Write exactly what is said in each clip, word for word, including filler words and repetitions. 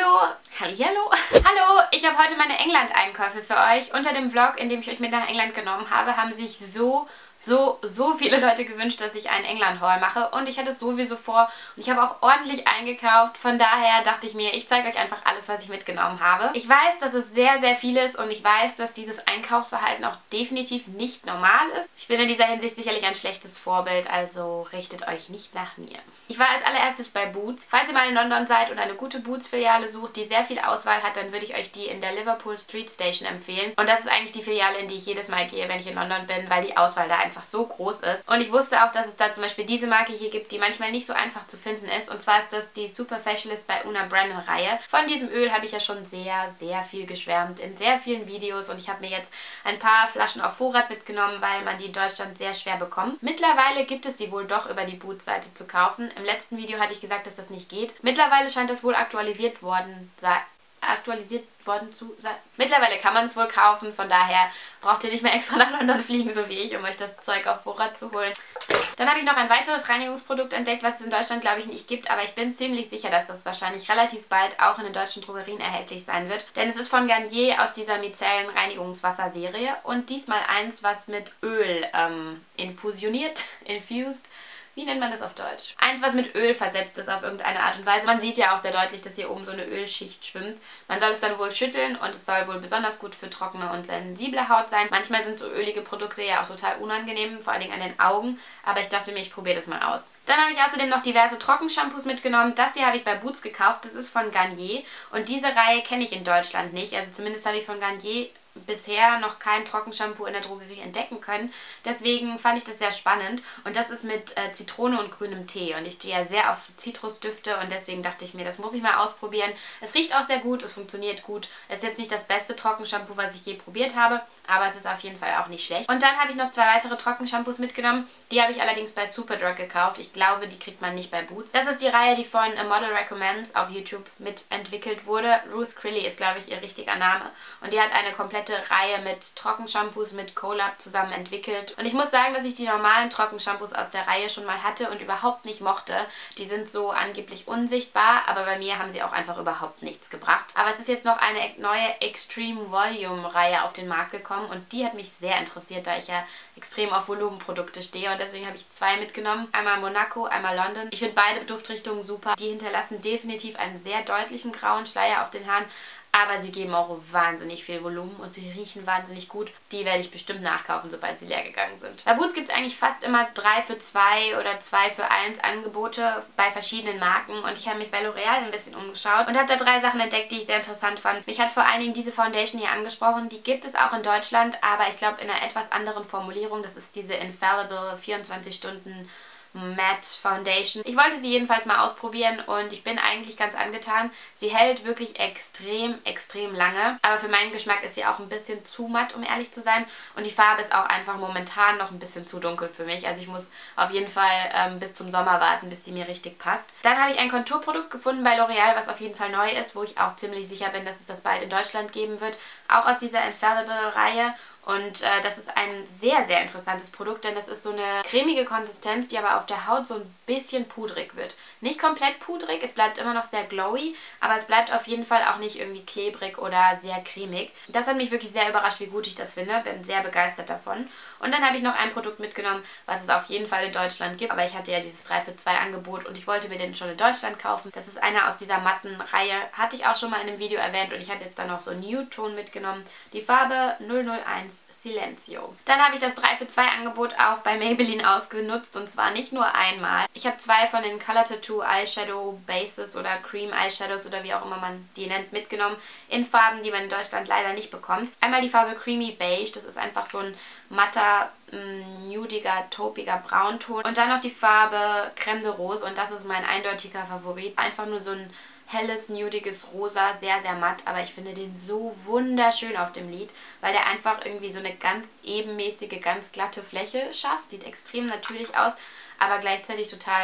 Hallo! Hallihallo! Hallo! Ich habe heute meine England-Einkäufe für euch. Unter dem Vlog, in dem ich euch mit nach England genommen habe, haben sich so, so, so viele Leute gewünscht, dass ich einen England-Haul mache. Und ich hatte es sowieso vor. Und ich habe auch ordentlich eingekauft. Von daher dachte ich mir, ich zeige euch einfach alles, was ich mitgenommen habe. Ich weiß, dass es sehr, sehr viel ist. Und ich weiß, dass dieses Einkaufsverhalten auch definitiv nicht normal ist. Ich bin in dieser Hinsicht sicherlich ein schlechtes Vorbild. Also richtet euch nicht nach mir. Ich war als allererstes bei Boots. Falls ihr mal in London seid und eine gute Boots-Filiale sucht, die sehr viel Auswahl hat, dann würde ich euch die in der Liverpool Street Station empfehlen. Und das ist eigentlich die Filiale, in die ich jedes Mal gehe, wenn ich in London bin, weil die Auswahl da einfach so groß ist. Und ich wusste auch, dass es da zum Beispiel diese Marke hier gibt, die manchmal nicht so einfach zu finden ist. Und zwar ist das die Super Facialist bei Una Brennan Reihe. Von diesem Öl habe ich ja schon sehr, sehr viel geschwärmt in sehr vielen Videos. Und ich habe mir jetzt ein paar Flaschen auf Vorrat mitgenommen, weil man die in Deutschland sehr schwer bekommt. Mittlerweile gibt es sie wohl doch über die Boots-Seite zu kaufen. Im letzten Video hatte ich gesagt, dass das nicht geht. Mittlerweile scheint das wohl aktualisiert worden sein. aktualisiert worden zu sein. Mittlerweile kann man es wohl kaufen, von daher braucht ihr nicht mehr extra nach London fliegen, so wie ich, um euch das Zeug auf Vorrat zu holen. Dann habe ich noch ein weiteres Reinigungsprodukt entdeckt, was es in Deutschland, glaube ich, nicht gibt, aber ich bin ziemlich sicher, dass das wahrscheinlich relativ bald auch in den deutschen Drogerien erhältlich sein wird. Denn es ist von Garnier aus dieser Mizellen Reinigungswasserserie und diesmal eins, was mit Öl ähm, infusioniert, infused. Wie nennt man das auf Deutsch? Eins, was mit Öl versetzt ist auf irgendeine Art und Weise. Man sieht ja auch sehr deutlich, dass hier oben so eine Ölschicht schwimmt. Man soll es dann wohl schütteln und es soll wohl besonders gut für trockene und sensible Haut sein. Manchmal sind so ölige Produkte ja auch total unangenehm, vor allen Dingen an den Augen. Aber ich dachte mir, ich probiere das mal aus. Dann habe ich außerdem noch diverse Trockenshampoos mitgenommen. Das hier habe ich bei Boots gekauft. Das ist von Garnier. Und diese Reihe kenne ich in Deutschland nicht. Also zumindest habe ich von Garnier bisher noch kein Trockenshampoo in der Drogerie entdecken können. Deswegen fand ich das sehr spannend. Und das ist mit äh, Zitrone und grünem Tee. Und ich stehe ja sehr auf Zitrusdüfte und deswegen dachte ich mir, das muss ich mal ausprobieren. Es riecht auch sehr gut, es funktioniert gut. Es ist jetzt nicht das beste Trockenshampoo, was ich je probiert habe, aber es ist auf jeden Fall auch nicht schlecht. Und dann habe ich noch zwei weitere Trockenshampoos mitgenommen. Die habe ich allerdings bei Superdrug gekauft. Ich glaube, die kriegt man nicht bei Boots. Das ist die Reihe, die von A Model Recommends auf YouTube mitentwickelt wurde. Ruth Crilly ist, glaube ich, ihr richtiger Name. Und die hat eine komplette Reihe mit Trockenshampoos mit Colab zusammen entwickelt. Und ich muss sagen, dass ich die normalen Trockenshampoos aus der Reihe schon mal hatte und überhaupt nicht mochte. Die sind so angeblich unsichtbar, aber bei mir haben sie auch einfach überhaupt nichts gebracht. Aber es ist jetzt noch eine neue Extreme Volume Reihe auf den Markt gekommen und die hat mich sehr interessiert, da ich ja extrem auf Volumenprodukte stehe und deswegen habe ich zwei mitgenommen. Einmal Monaco, einmal London. Ich finde beide Duftrichtungen super. Die hinterlassen definitiv einen sehr deutlichen grauen Schleier auf den Haaren. Aber sie geben auch wahnsinnig viel Volumen und sie riechen wahnsinnig gut. Die werde ich bestimmt nachkaufen, sobald sie leer gegangen sind. Bei Boots gibt es eigentlich fast immer drei für zwei oder zwei für eins Angebote bei verschiedenen Marken. Und ich habe mich bei L'Oreal ein bisschen umgeschaut und habe da drei Sachen entdeckt, die ich sehr interessant fand. Mich hat vor allen Dingen diese Foundation hier angesprochen. Die gibt es auch in Deutschland, aber ich glaube in einer etwas anderen Formulierung. Das ist diese Infallible vierundzwanzig Stunden Matte Foundation. Ich wollte sie jedenfalls mal ausprobieren und ich bin eigentlich ganz angetan. Sie hält wirklich extrem, extrem lange. Aber für meinen Geschmack ist sie auch ein bisschen zu matt, um ehrlich zu sein. Und die Farbe ist auch einfach momentan noch ein bisschen zu dunkel für mich. Also ich muss auf jeden Fall ähm, bis zum Sommer warten, bis die mir richtig passt. Dann habe ich ein Konturprodukt gefunden bei L'Oreal, was auf jeden Fall neu ist, wo ich auch ziemlich sicher bin, dass es das bald in Deutschland geben wird. Auch aus dieser Infallible-Reihe. Und äh, das ist ein sehr, sehr interessantes Produkt, denn das ist so eine cremige Konsistenz, die aber auf der Haut so ein bisschen pudrig wird. Nicht komplett pudrig, es bleibt immer noch sehr glowy, aber es bleibt auf jeden Fall auch nicht irgendwie klebrig oder sehr cremig. Das hat mich wirklich sehr überrascht, wie gut ich das finde, bin sehr begeistert davon. Und dann habe ich noch ein Produkt mitgenommen, was es auf jeden Fall in Deutschland gibt, aber ich hatte ja dieses drei für zwei Angebot und ich wollte mir den schon in Deutschland kaufen. Das ist einer aus dieser matten Reihe, hatte ich auch schon mal in einem Video erwähnt und ich habe jetzt dann noch so einen Nude-Ton mitgenommen. Die Farbe null null eins Silencio. Dann habe ich das drei für zwei Angebot auch bei Maybelline ausgenutzt und zwar nicht nur einmal. Ich habe zwei von den Color Tattoo Eyeshadow Bases oder Cream Eyeshadows oder wie auch immer man die nennt mitgenommen in Farben, die man in Deutschland leider nicht bekommt. Einmal die Farbe Creamy Beige, das ist einfach so ein matter, nudiger, taupiger Braunton und dann noch die Farbe Crème de Rose und das ist mein eindeutiger Favorit. Einfach nur so ein helles, nudiges Rosa, sehr, sehr matt, aber ich finde den so wunderschön auf dem Lid, weil der einfach irgendwie so eine ganz ebenmäßige, ganz glatte Fläche schafft. Sieht extrem natürlich aus, aber gleichzeitig total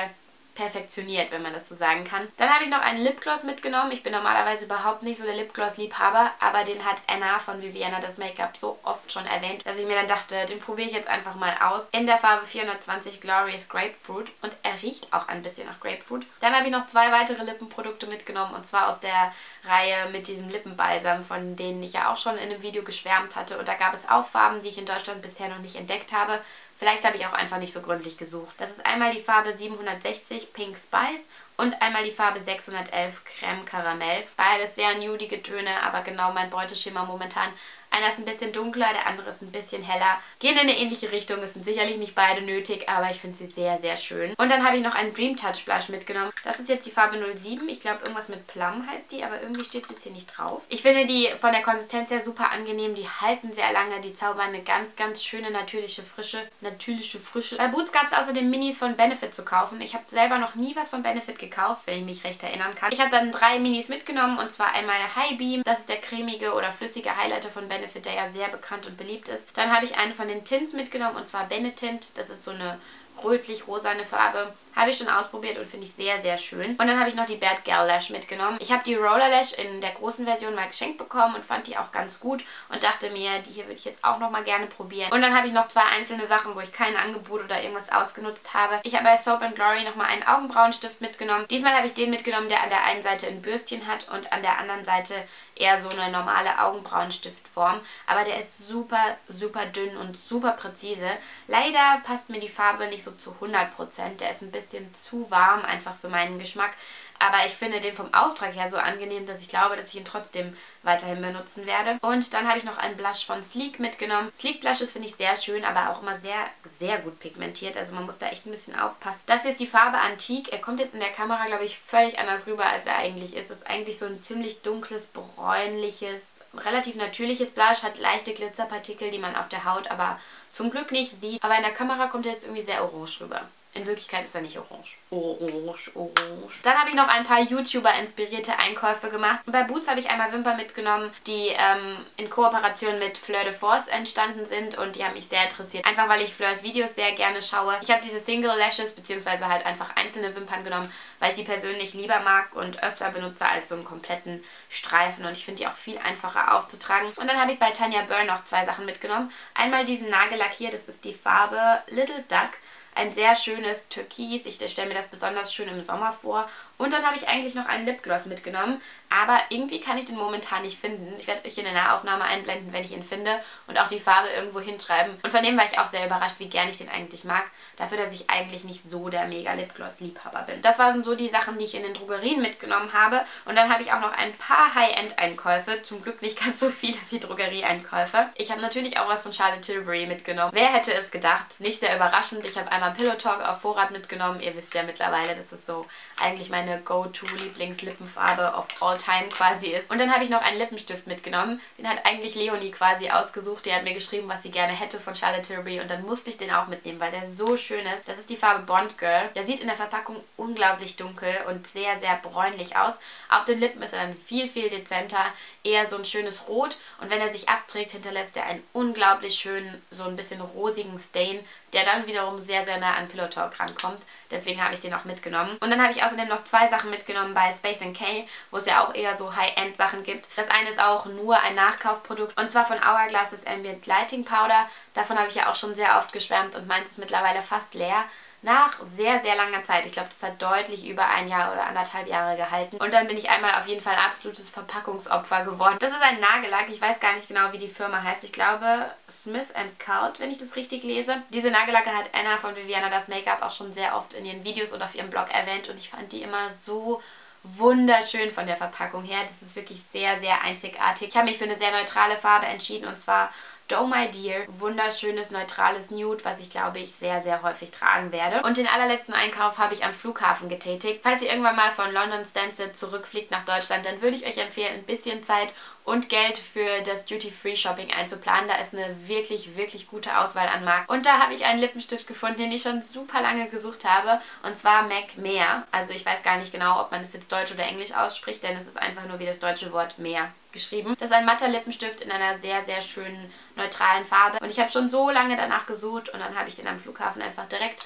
perfektioniert, wenn man das so sagen kann. Dann habe ich noch einen Lipgloss mitgenommen. Ich bin normalerweise überhaupt nicht so der Lipgloss-Liebhaber, aber den hat Anna von Viviana das Make-up so oft schon erwähnt, dass ich mir dann dachte, den probiere ich jetzt einfach mal aus. In der Farbe vierhundertzwanzig Glorious Grapefruit und er riecht auch ein bisschen nach Grapefruit. Dann habe ich noch zwei weitere Lippenprodukte mitgenommen und zwar aus der Reihe mit diesem Lippenbalsam, von denen ich ja auch schon in einem Video geschwärmt hatte, und da gab es auch Farben, die ich in Deutschland bisher noch nicht entdeckt habe. Vielleicht habe ich auch einfach nicht so gründlich gesucht. Das ist einmal die Farbe siebenhundertsechzig Pink Spice und einmal die Farbe sechshundertelf Creme Caramel. Beides sehr nudige Töne, aber genau mein Beuteschema momentan. Einer ist ein bisschen dunkler, der andere ist ein bisschen heller. Gehen in eine ähnliche Richtung, es sind sicherlich nicht beide nötig, aber ich finde sie sehr, sehr schön. Und dann habe ich noch einen Dream Touch Blush mitgenommen. Das ist jetzt die Farbe null sieben. Ich glaube, irgendwas mit Plum heißt die, aber irgendwie steht es jetzt hier nicht drauf. Ich finde die von der Konsistenz her super angenehm. Die halten sehr lange, die zaubern eine ganz, ganz schöne, natürliche Frische. Natürliche Frische. Bei Boots gab es außerdem Minis von Benefit zu kaufen. Ich habe selber noch nie was von Benefit gekauft, wenn ich mich recht erinnern kann. Ich habe dann drei Minis mitgenommen, und zwar einmal High Beam. Das ist der cremige oder flüssige Highlighter von Benefit, der ja sehr bekannt und beliebt ist. Dann habe ich einen von den Tints mitgenommen, und zwar Benetint. Das ist so eine rötlich-rosane Farbe. Habe ich schon ausprobiert und finde ich sehr, sehr schön. Und dann habe ich noch die Bad Girl Lash mitgenommen. Ich habe die Roller Lash in der großen Version mal geschenkt bekommen und fand die auch ganz gut und dachte mir, die hier würde ich jetzt auch nochmal gerne probieren. Und dann habe ich noch zwei einzelne Sachen, wo ich kein Angebot oder irgendwas ausgenutzt habe. Ich habe bei Soap and Glory nochmal einen Augenbrauenstift mitgenommen. Diesmal habe ich den mitgenommen, der an der einen Seite ein Bürstchen hat und an der anderen Seite eher so eine normale Augenbrauenstiftform. Aber der ist super, super dünn und super präzise. Leider passt mir die Farbe nicht so zu hundert Prozent. Der ist ein bisschen bisschen zu warm, einfach für meinen Geschmack. Aber ich finde den vom Auftrag her so angenehm, dass ich glaube, dass ich ihn trotzdem weiterhin benutzen werde. Und dann habe ich noch einen Blush von Sleek mitgenommen. Sleek Blushes finde ich sehr schön, aber auch immer sehr, sehr gut pigmentiert. Also man muss da echt ein bisschen aufpassen. Das ist die Farbe Antique. Er kommt jetzt in der Kamera, glaube ich, völlig anders rüber, als er eigentlich ist. Das ist eigentlich so ein ziemlich dunkles, bräunliches, relativ natürliches Blush. Hat leichte Glitzerpartikel, die man auf der Haut aber zum Glück nicht sieht. Aber in der Kamera kommt er jetzt irgendwie sehr orange rüber. In Wirklichkeit ist er nicht orange. Orange, orange. Dann habe ich noch ein paar YouTuber-inspirierte Einkäufe gemacht. Bei Boots habe ich einmal Wimpern mitgenommen, die ähm, in Kooperation mit Fleur de Force entstanden sind und die haben mich sehr interessiert. Einfach weil ich Fleurs Videos sehr gerne schaue. Ich habe diese Single Lashes bzw. halt einfach einzelne Wimpern genommen, weil ich die persönlich lieber mag und öfter benutze als so einen kompletten Streifen. Und ich finde die auch viel einfacher aufzutragen. Und dann habe ich bei Tanya Burn noch zwei Sachen mitgenommen. Einmal diesen Nagellack hier, das ist die Farbe Little Duck. Ein sehr schönes Türkis. Ich stelle mir das besonders schön im Sommer vor. Und dann habe ich eigentlich noch einen Lipgloss mitgenommen. Aber irgendwie kann ich den momentan nicht finden. Ich werde euch in der Nahaufnahme einblenden, wenn ich ihn finde. Und auch die Farbe irgendwo hinschreiben. Und von dem war ich auch sehr überrascht, wie gern ich den eigentlich mag. Dafür, dass ich eigentlich nicht so der mega Lipgloss-Liebhaber bin. Das waren so die Sachen, die ich in den Drogerien mitgenommen habe. Und dann habe ich auch noch ein paar High-End-Einkäufe. Zum Glück nicht ganz so viele wie Drogerie-Einkäufe. Ich habe natürlich auch was von Charlotte Tilbury mitgenommen. Wer hätte es gedacht? Nicht sehr überraschend. Ich habe einmal Pillow Talk auf Vorrat mitgenommen. Ihr wisst ja mittlerweile, dass es so eigentlich meine Go-To-Lieblings-Lippenfarbe of all time quasi ist. Und dann habe ich noch einen Lippenstift mitgenommen. Den hat eigentlich Leonie quasi ausgesucht. Die hat mir geschrieben, was sie gerne hätte von Charlotte Tilbury. Und dann musste ich den auch mitnehmen, weil der so schön ist. Das ist die Farbe Bond Girl. Der sieht in der Verpackung unglaublich dunkel und sehr, sehr bräunlich aus. Auf den Lippen ist er dann viel, viel dezenter. Eher so ein schönes Rot. Und wenn er sich abträgt, hinterlässt er einen unglaublich schönen, so ein bisschen rosigen Stain, der dann wiederum sehr, sehr nah an Pillow Talk rankommt. Deswegen habe ich den auch mitgenommen. Und dann habe ich außerdem noch zwei Sachen mitgenommen bei Space and K, wo es ja auch eher so High-End-Sachen gibt. Das eine ist auch nur ein Nachkaufprodukt und zwar von Hourglass, das Ambient Lighting Powder. Davon habe ich ja auch schon sehr oft geschwärmt und meins ist mittlerweile fast leer. Nach sehr, sehr langer Zeit. Ich glaube, das hat deutlich über ein Jahr oder anderthalb Jahre gehalten. Und dann bin ich einmal auf jeden Fall ein absolutes Verpackungsopfer geworden. Das ist ein Nagellack. Ich weiß gar nicht genau, wie die Firma heißt. Ich glaube Smith and Cult, wenn ich das richtig lese. Diese Nagellacke hat Anna von Viviana das Make-up auch schon sehr oft in ihren Videos und auf ihrem Blog erwähnt. Und ich fand die immer so wunderschön von der Verpackung her. Das ist wirklich sehr, sehr einzigartig. Ich habe mich für eine sehr neutrale Farbe entschieden und zwar Doe My Dear. Wunderschönes, neutrales Nude, was ich glaube ich sehr, sehr häufig tragen werde. Und den allerletzten Einkauf habe ich am Flughafen getätigt. Falls ihr irgendwann mal von London Stansted zurückfliegt nach Deutschland, dann würde ich euch empfehlen, ein bisschen Zeit und Geld für das Duty-Free-Shopping einzuplanen. Da ist eine wirklich, wirklich gute Auswahl an Marken. Und da habe ich einen Lippenstift gefunden, den ich schon super lange gesucht habe. Und zwar MAC Mehr. Also ich weiß gar nicht genau, ob man das jetzt Deutsch oder Englisch ausspricht, denn es ist einfach nur wie das deutsche Wort Mehr geschrieben. Das ist ein matter Lippenstift in einer sehr, sehr schönen, neutralen Farbe. Und ich habe schon so lange danach gesucht und dann habe ich den am Flughafen einfach direkt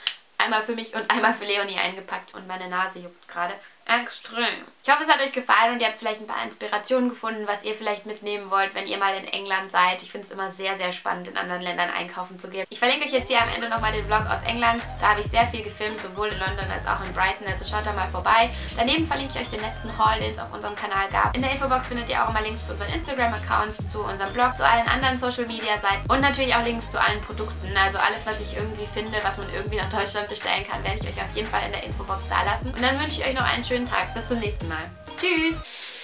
einmal für mich und einmal für Leonie eingepackt. Und meine Nase juckt gerade extrem. Ich hoffe, es hat euch gefallen und ihr habt vielleicht ein paar Inspirationen gefunden, was ihr vielleicht mitnehmen wollt, wenn ihr mal in England seid. Ich finde es immer sehr, sehr spannend, in anderen Ländern einkaufen zu gehen. Ich verlinke euch jetzt hier am Ende nochmal den Vlog aus England. Da habe ich sehr viel gefilmt, sowohl in London als auch in Brighton, also schaut da mal vorbei. Daneben verlinke ich euch den letzten Haul, den es auf unserem Kanal gab. In der Infobox findet ihr auch immer Links zu unseren Instagram-Accounts, zu unserem Blog, zu allen anderen Social-Media-Seiten und natürlich auch Links zu allen Produkten. Also alles, was ich irgendwie finde, was man irgendwie nach Deutschland bestellen kann, werde ich euch auf jeden Fall in der Infobox da lassen. Und dann wünsche ich euch noch einen schönen Tag. Bis zum nächsten Mal. Tschüss!